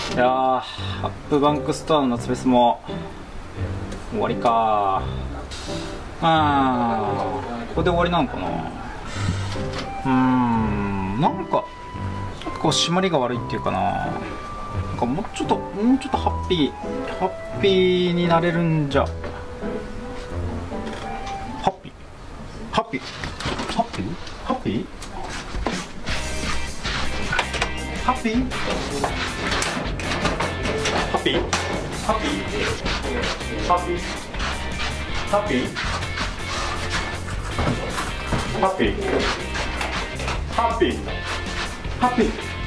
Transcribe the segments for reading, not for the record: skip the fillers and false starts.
いやー、アップバンクストアの夏フェスも終わりかー。ここで終わりなのかな。なんかこう締まりが悪いっていうかな。なんかもうちょっとハッピーになれるんじゃ。ハッピーハッピーハッピーハッピーハッピーハッピーハッピーハッピーハッピーハッピーハッピーハッピーハッピーハッピーハッピーハッピー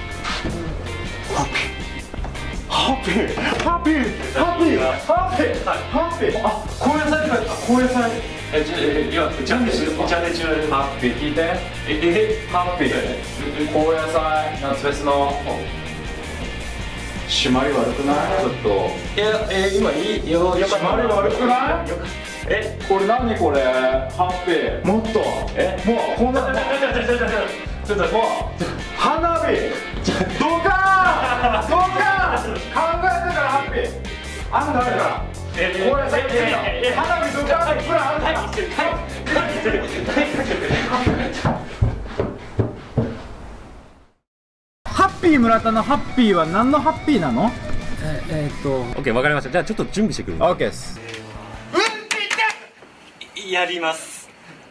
ハッピーハッピーハッピーあ、高野菜って書いてあった。高野菜いや、ジャンル中ハッピー聞いて。ハッピー高野菜夏フェスの締まり悪くない？ちょっと今いいよ。 締まり悪くない？これ何これ？ハッピーもっともうこんなちょっともう花火ドカーンドカーン考えてからハッピーあんだあるからこれさっき花火ドカーンプランあるからハッピー村田のハッピーは何のハッピーなの？ OK、わかりました。じゃあちょっと準備してくる。 OK です。 やります。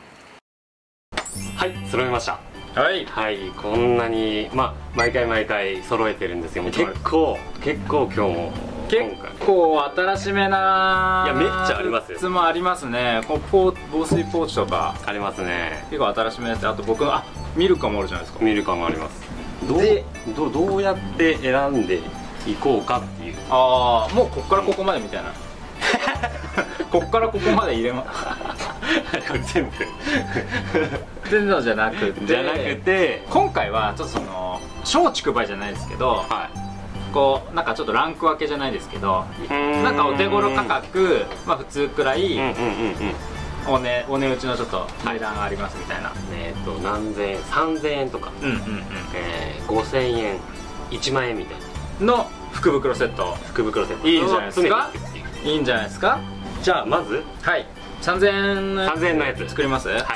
はい、揃えました。 はい、 はい、こんなに毎回揃えてるんですけども、結構今日も結構新しめな、 いやめっちゃありますよ。 グッズもありますね。こう防水ポーチとかありますね。 結構新しめのやつ。あと僕のミルカもあるじゃないですか。 ミルカもあります。どうやって選んでいこうかっていう。 もうこっからここまでみたいなこっからここまで入れま全部全部じゃなくて今回はちょっとその松竹梅じゃないですけど、こうなんかちょっとランク分けじゃないですけど、なんかお手頃価格、普通くらいお値打ちのちょっと値段がありますみたいな。 何千円、3000円とか、5000円、1万円みたいなの福袋セット。いいんじゃないですか。いいんじゃないですか。 じゃあまず 3000円のやつ作ります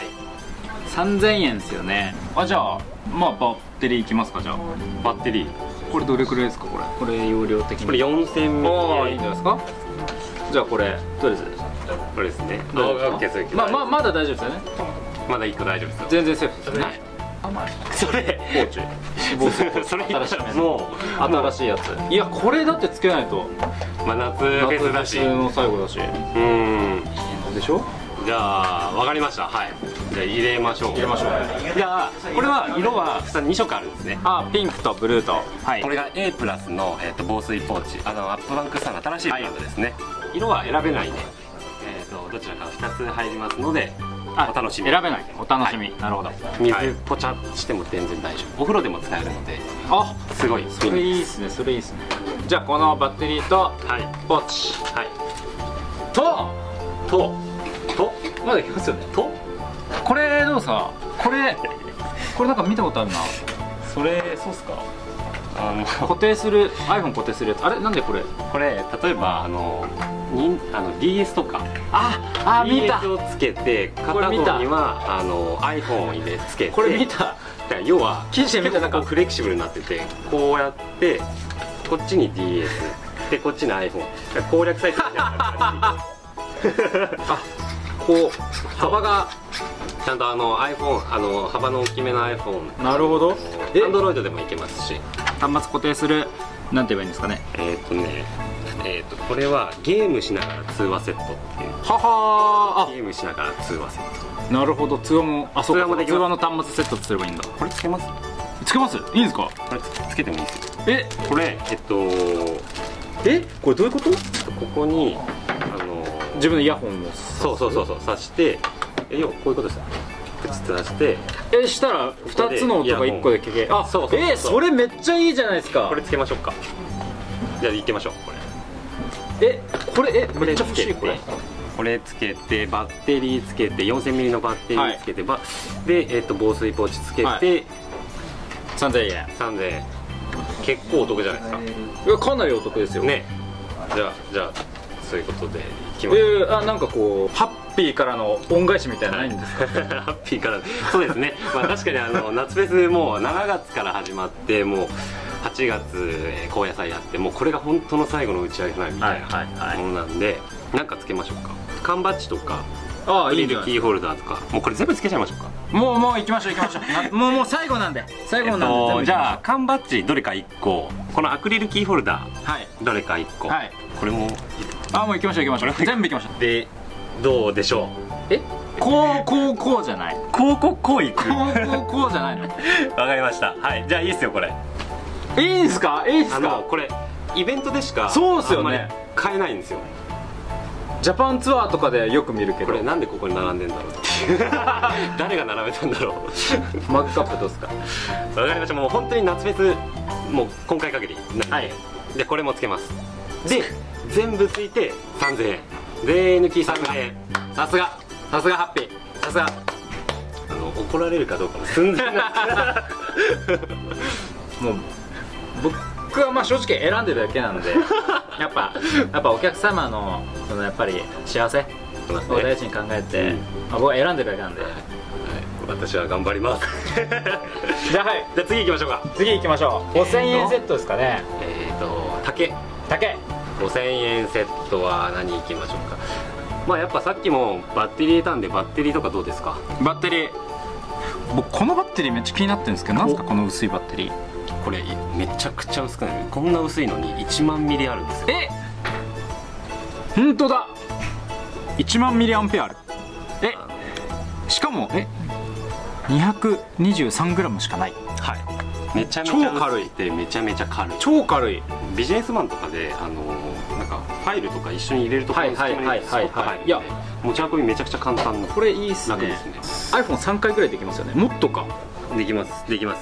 。3000円ですよね。じゃあバッテリーいきますか。じゃあバッテリーこれどれくらいですか。これ容量的にこれ4000ミリ。 いいんじゃないですか。じゃあこれとりあえずこれですね。 まだ大丈夫ですよね。 まだ1個大丈夫ですよ。 全然セーフですね。 それポーチそれ新しいもう新しいやつ。いやこれだってつけないと夏フェスだし、 夏の最後だし。でしょ。じゃあ分かりました。はい、じゃあ入れましょう。 じゃあこれは色は 2色あるんですね。 ピンクとブルーと。 これが A プラスの防水ポーチ、アップバンクさんの新しいブランドですね。色は選べないでどちらか2つ入りますのでお楽しみ。 選べない、お楽しみ。なるほど。 水ポチャしても全然大丈夫。お風呂でも使えるので。すごい。 それいいっすね。じゃあこのバッテリーとポーチとまだいきますよね。これどうさ、これなんか見たことあるな。 そうっすか。 固定する iPhone 固定するやつ。なんでこれ例えばDS とか見た DS をつけて片方にはiPhone を入れつけて、 これ見た。 要は記事で見た。なんかフレキシブルになってて、こうやってこっちに DS でこっちに iPhone 攻略サイトみたいな感じこう幅がちゃんとiPhone 幅の大きめの iPhone。なるほど。 Android でもいけますし。 端末固定するなんて言えばいいんですかね。 これはゲームしながら通話セットっていう。ゲームしながら通話セット。なるほど。通話も通話の端末セットすればいいんだ。これつけます。いいんですか。これつけてもいいですよ。 これこれどういうこと。 ここに自分のイヤホンをそう挿して、こういうことですよ。プチッと出してしたら2つの音が1個で聞け。それめっちゃいいじゃないですか。 これつけましょうか。じゃあ行ってみましょう。これめっちゃ欲しい。これつけてバッテリーつけて4000ミリのバッテリーつけてで防水ポーチつけて3000円。 結構お得じゃないですか。 いや、かなりお得ですよね。じゃあそういうことでいきます。 なんかこうハッピーからの恩返しみたいなのないんですか？ ハッピーから、そうですね。まあ確かに夏フェスもう7月から始まって、もう8月高野菜やって、もうこれが本当の最後の打ち上げないみたいなものなんで、なんかつけましょうか。缶バッジとかアクリルキーホルダーとか、もうこれ全部つけちゃいましょうか。 もう行きましょうもう最後なんで、 じゃあ缶バッジどれか1個、このアクリルキーホルダーどれか1個、これももう行きましょう全部行きましょう。 でどうでしょう。 こうじゃない、 こういくこうじゃないの。 わかりました。はい、じゃあいいっすよこれ。 いいですか？ これイベントでしかそうっすよね、 買えないんですよ。 ジャパンツアーとかでよく見るけど、 これなんでここに並んでんだろうって誰が並べたんだろう。 マグカップどうすか？ わかりました。もう本当に夏フェスもう今回限りなんで、でこれもつけます。で全部ついて3000円、税抜き3000円。 さすがハッピー、さすが。 怒られるかどうかも寸前なもう僕はまあ正直選んでるだけなんでやっぱお客様のやっぱり幸せを第一に考えて、僕は選んでるだけなんで、 私は頑張りますじゃあ次行きましょうか。 次行きましょう。5000円セットですかね。 竹5000円セットは何行きましょうか。まあやっぱさっきもバッテリー入れたんで、バッテリーとかどうですか？ バッテリー、僕このバッテリーめっちゃ気になってるんですけど、なんですかこの薄いバッテリー。 これめちゃくちゃ薄くない？こんな薄いのに1万ミリあるんですよ。 本当だ、1万ミリアンペアある。しかも223g しかない。 はい、めちゃめちゃ軽いってめちゃめちゃ軽い。 超軽い。 ビジネスマンとかでなんかファイルとか一緒に入れるところにスポッと入るんで、持ち運びめちゃくちゃ簡単な。 これいいっすね。 楽ですね。 iPhone3 回ぐらいできますよね。もっとか。 できます、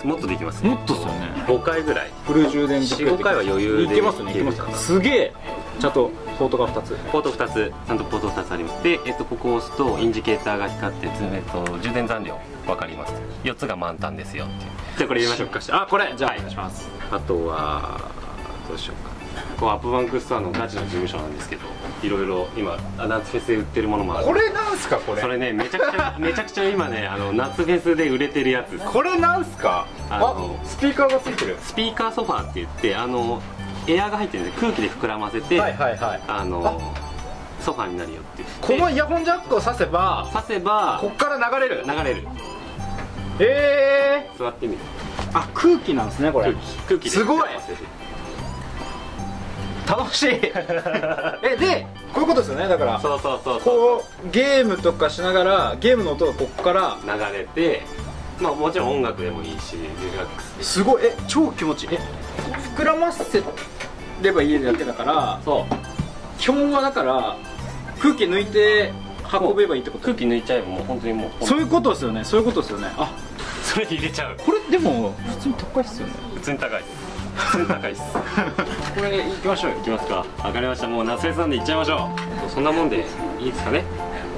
もっとできます。 もっとっすよね。 5回ぐらい、 フル充電で 4、5回は余裕でいけますね。すげえ。ちゃんとポートが2つ、ちゃんとポート2つあります。でここを押すとインジケーターが光って充電残量分かります。4つが満タンですよっていう。じゃあこれ入れましょうか。 これじゃあお願いします。 あとはどうしようか。ここアップバンクストアのガチの事務所なんですけど、いろいろ今夏フェスで売ってるものもある。 これなんすか？これそれね、めちゃくちゃ今ね夏フェスで売れてるやつ。 これなんすか？スピーカーがついてる。 スピーカーソファーって言ってエアが入ってるんで空気で膨らませてソファーになるよっていう。 このイヤホンジャックを挿せばこっから流れる。 座ってみる。 空気なんですねこれ。 空気すごい楽しいでこういうことですよね。だからそうこうゲームとかしながらゲームの音がこっから流れて、まあもちろん音楽でもいいしリラックスで。 すごい超気持ちいい。膨らませればいいだけだから、基本はだから空気抜いて運べばいいってこと。 空気抜いちゃえばもう本当にもうそういうことですよね。それ入れちゃう。 これでも普通に高いっすよね。 普通に高いっすこれ行きましょうよ。 行きますか。わかりました。もう夏フェスなんで行っちゃいましょう。そんなもんでいいですかね。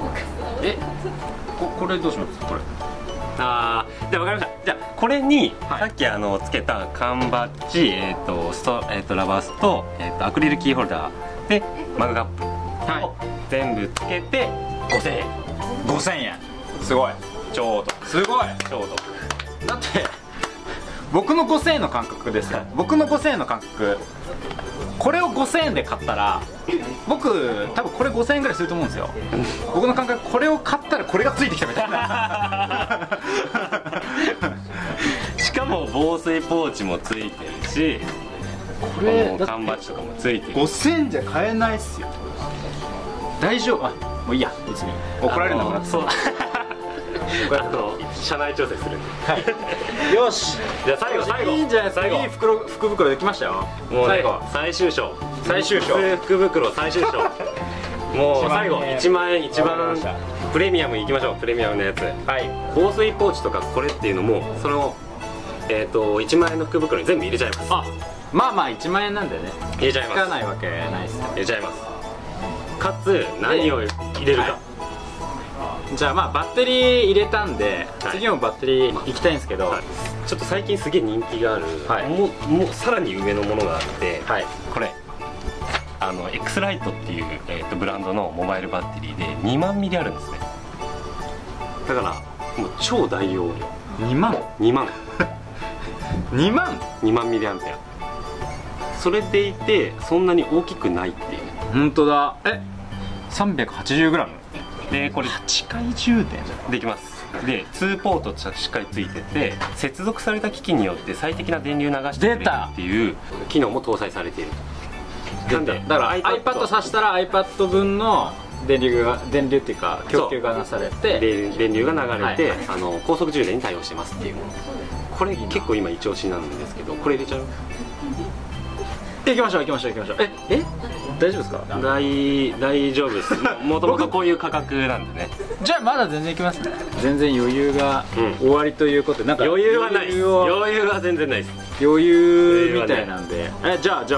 これどうします？これじゃあ分かりました。じゃあこれにさっきつけた缶バッジ、ラバースと、アクリルキーホルダーでマグカップを全部つけて5000円。 5000円すごい。 超お得。 すごい超お得。 だって僕の5000円の感覚ですよ。僕の5000円の感覚、これを5000円で買ったら僕多分これ5000円ぐらいすると思うんですよ。僕の感覚、これを買ったらこれがついてきたみたいなしかも防水ポーチもついてるし、これ缶バッジとかもついてる。 5000円じゃ買えないっすよ。大丈夫。もういいや、別に怒られるのかな。 そう社内調整するんで。 よし、 じゃあ最後いいんじゃないですか。いい福袋できましたよ。 もうね、最終章福袋最終章もう最後1万円、一番プレミアムいきましょう。プレミアムのやつ。防水ポーチとかこれっていうのもその1万円の福袋に全部入れちゃいます。 まあ1万円なんでね、 入れちゃいます。 つかないわけないですよ。 入れちゃいます。かつ何を入れるか。 じゃあバッテリー入れたんで、次もバッテリーいきたいんですけど、 ちょっと最近すげえ人気がある、もうさらに上のものがあって、これX ライトっていう、ブランドのモバイルバッテリーで2万ミリあるんですね。だからもう超大容量。 2万 2万 2万 2万ミリアンペア。それでいてそんなに大きくないっていう。 本当だ。380g でこれ 8回充電できます。で2ポートしっかりついてて、接続された機器によって最適な電流流してくれるっていう機能も搭載されている。 なんでだから iPad 挿したら iPad 分の電流っていうか供給がなされて電流が流れて、高速充電に対応してますっていうもの。これ結構今イチオシなんですけど、これ入れちゃう？ 行きましょう。大丈夫ですか？ 大丈夫です。もともとこういう価格なんでね。 じゃあまだ全然いきますね。全然余裕が終わりということで、なんか余裕はないです。余裕は全然ないです。 余裕みたいなんで、じゃあ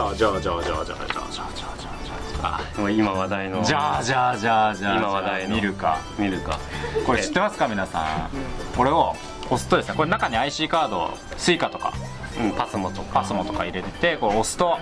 今話題のじゃあ今話題の見るかこれ知ってますか皆さん。これを押すとですね、これ中に IC カード、スイカとかパスモとか入れてて、これ押すと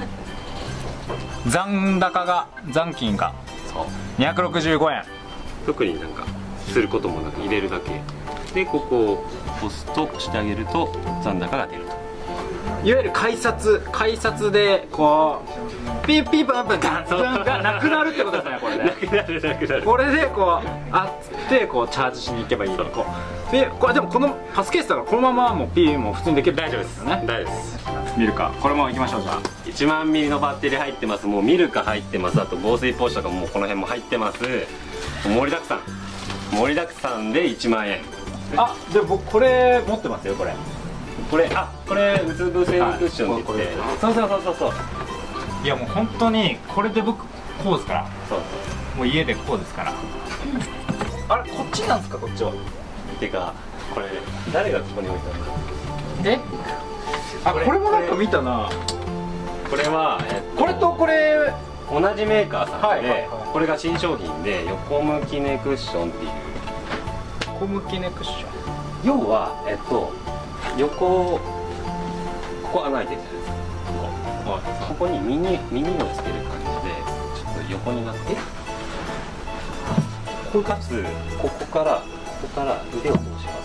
残金が265円。 特になんかすることもなく入れるだけで、ここを押すとしてあげると残高が出ると。 いわゆる改札でこうピーピーパンパンガンガンがなくなるってことですね。これねなくなる。 これでこうってこうチャージしに行けばいい。これでもこのパスケースだからこのままもうピーも普通にできる。 大丈夫ですよね。大丈夫です。 見るか、これもいきましょう。じゃあ 1万ミリのバッテリー入ってます。もうミルカ入ってます。あと防水ポーチとかもこの辺も入ってます。盛りだくさんで1万円。 で僕これ持ってますよ。これうつ伏せクッションって言って、そういやもう本当にこれで僕こうですから。もう家でこうですから。あれこっちなんですか？こっちはてかこれ誰がここに置いたんだ？ これもなんか見たな。 これはこれとこれ同じメーカーさんで、これが新商品で横向きネクッションっていう。 横向きネクッション、 要は横ここ穴開いてるじゃないですか。ここに耳をつける感じでちょっと横になって、かつここから腕を通します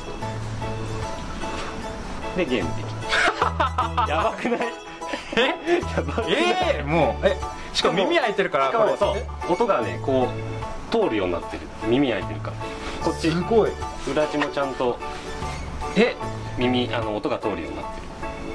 でゲームできます。やばくない？ もうしかも耳開いてるから、 しかもそう音がねこう通るようになってる。耳開いてるから。こっちすごい裏地もちゃんと耳音が通るようになってる。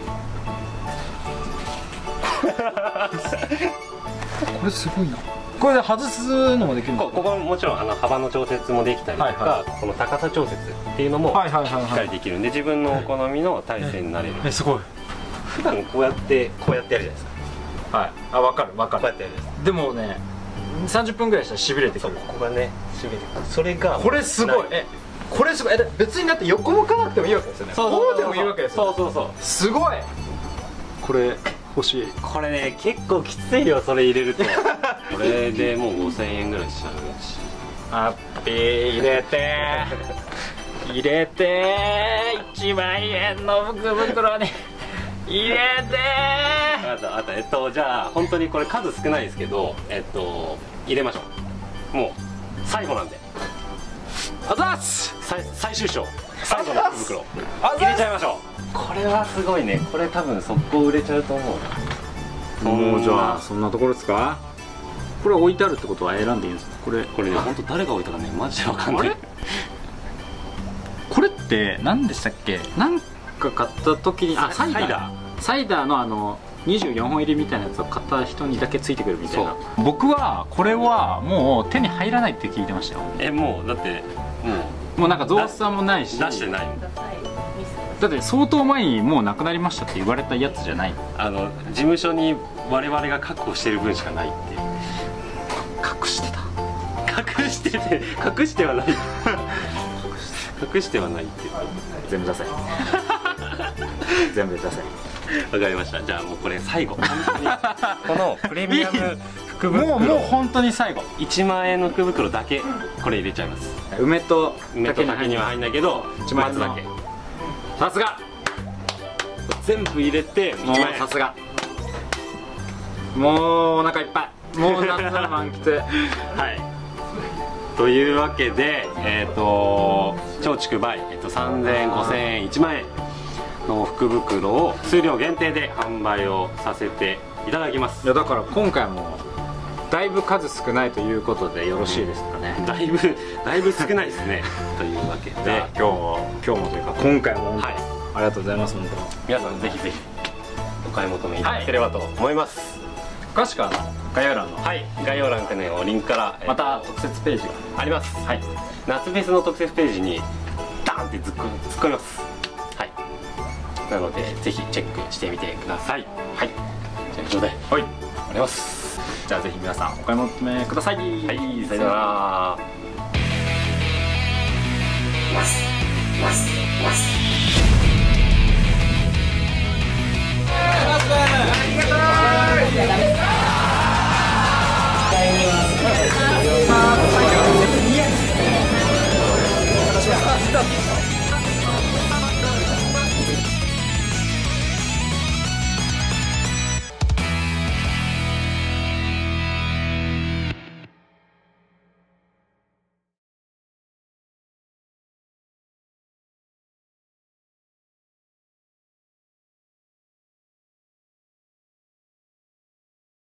これすごいな。これで外すのもできるの？ ここもちろん幅の調節もできたりとか、この高さ調節っていうのもしっかりできるんで、自分のお好みの体勢になれる。 すごい。 普段こうやってやるじゃないですか。 分かる。 こうやってやるじゃないですか。 でもね30分ぐらいしたらしびれてくる。 ここがねしびれてくる。それがこれすごい。これすごい。別にだって横向かなくてもいいわけですよね。こうでもいいわけですよ。そうすごい。これ欲しい。 これね結構きついよ、それ入れると。これでもう5000円ぐらいしちゃうし。 入れて1万円の福袋に入れて。 じゃあ本当にこれ数少ないですけど入れましょう。もう最後なんで。最終章最後の福袋入れちゃいましょう。これはすごいね。これ多分速攻売れちゃうと思うな。 もうじゃあそんなところですか？これ置いてあるってことは選んでいいんですか？これね本当誰が置いたかねマジでわかんない。 これって何でしたっけ？なんか買った時にサイダーの24本入りみたいなやつを買った人にだけついてくるみたいな。僕はこれはもう手に入らないって聞いてましたよ。 もうだってもうなんか増産もないし出してない。 だって相当前にもうなくなりましたって言われたやつじゃない。 事務所に我々が確保してる分しかないっていう。 隠してはない隠してはないっていう。 全部出せ全部出せ。 わかりました。じゃあもうこれ最後このプレミアム福袋もう本当に最後 1万円の福袋だけこれ入れちゃいます。 梅と竹には入んないけど 1万円だけ。さすが全部入れて1 もう万円。 さすが。もうお腹いっぱい。もう夏の満喫。 はいというわけで超竹梅、3000円5000円1万円の福袋を数量限定で販売をさせていただきます。 いやだから今回もだいぶ数少ないということでよろしいですかね。 だいぶ少ないですねというわけで今日もというか今回も、 はい、 ありがとうございます。本当皆さんぜひぜひお買い求めいただければと思います。 詳しくは概要欄の概要欄のリンクからまた特設ページがあります。はい、夏フェスの特設ページにダーンって突っ込みます。はい、なのでぜひチェックしてみてください。はい、じゃあ以上で、はい、ありがとうございます。 じゃあぜひ皆さんお買い求めください。はい、 さよなら。 Mas,